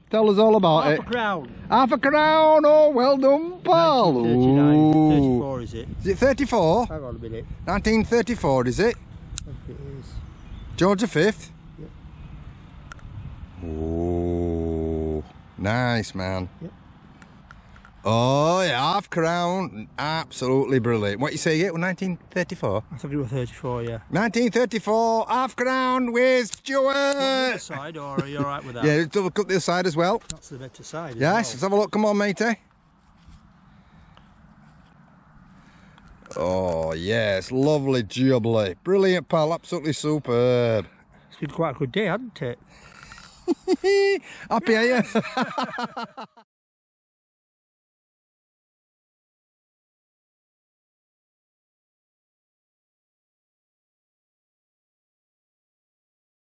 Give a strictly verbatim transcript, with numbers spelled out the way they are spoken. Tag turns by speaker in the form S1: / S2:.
S1: Tell us all about
S2: Half
S1: it.
S2: a crown.
S1: Half a crown. Oh, well done, pal.
S2: nineteen thirty-nine. thirty-four, is it?
S1: Is it thirty-four?
S2: Hang on a minute.
S1: nineteen thirty-four, is it?
S2: I think it is.
S1: George the Fifth?
S2: Yep.
S1: Oh, nice, man.
S2: Yep.
S1: Oh, yeah, half crown. Absolutely brilliant. What you say it was nineteen thirty-four?
S2: I thought it was thirty-four, yeah.
S1: nineteen thirty-four, half crown with Stuart.
S2: The side, or are you alright with that?
S1: Yeah, double cut the other side as well.
S2: That's the better side. As
S1: Yes,
S2: well.
S1: let's have a look. Come on, matey. Oh, yes, lovely jubbly. Brilliant, pal. Absolutely superb.
S2: It's been quite a good day, hasn't it?
S1: Happy, are you?